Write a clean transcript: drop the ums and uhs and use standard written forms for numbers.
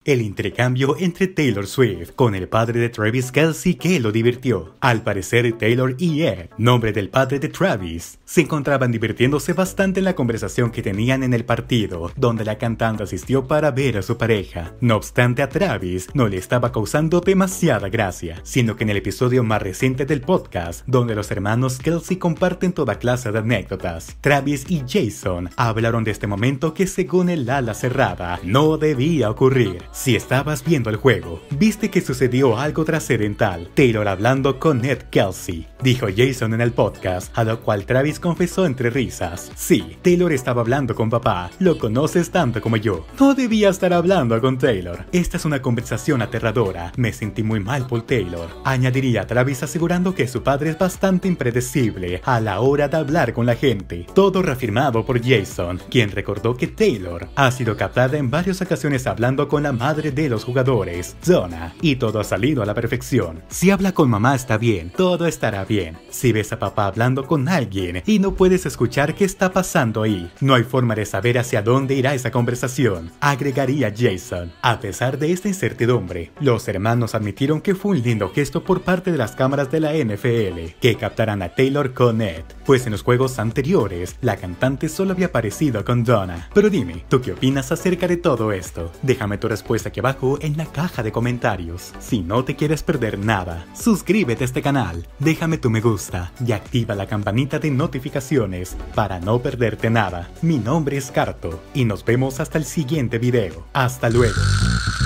El intercambio entre Taylor Swift con el padre de Travis Kelce que lo divirtió. Al parecer, Taylor y Ed, nombre del padre de Travis, se encontraban divirtiéndose bastante en la conversación que tenían en el partido, donde la cantante asistió para ver a su pareja. No obstante, a Travis no le estaba causando demasiada gracia, sino que en el episodio más reciente del podcast, donde los hermanos Kelce comparten toda clase de anécdotas, Travis y Jason hablaron de este momento que, según el ala cerrada, no debía ocurrir. Si estabas viendo el juego, viste que sucedió algo trascendental. Taylor hablando con Ed Kelce, dijo Jason en el podcast, a lo cual Travis confesó entre risas. Sí, Taylor estaba hablando con papá, lo conoces tanto como yo. No debía estar hablando con Taylor. Esta es una conversación aterradora, me sentí muy mal por Taylor. Añadiría Travis asegurando que su padre es bastante impredecible a la hora de hablar con la gente. Todo reafirmado por Jason, quien recordó que Taylor ha sido captada en varias ocasiones hablando con la madre de los jugadores, Donna, y todo ha salido a la perfección. Si habla con mamá está bien, todo estará bien. Si ves a papá hablando con alguien y no puedes escuchar qué está pasando ahí, no hay forma de saber hacia dónde irá esa conversación, agregaría Jason. A pesar de esta incertidumbre, los hermanos admitieron que fue un lindo gesto por parte de las cámaras de la NFL que captaran a Taylor con Ed, pues en los juegos anteriores la cantante solo había aparecido con Donna. Pero dime, ¿tú qué opinas acerca de todo esto? Déjame tu respuesta aquí abajo en la caja de comentarios. Si no te quieres perder nada, suscríbete a este canal, déjame tu me gusta y activa la campanita de notificaciones para no perderte nada. Mi nombre es Carto y nos vemos hasta el siguiente video. Hasta luego.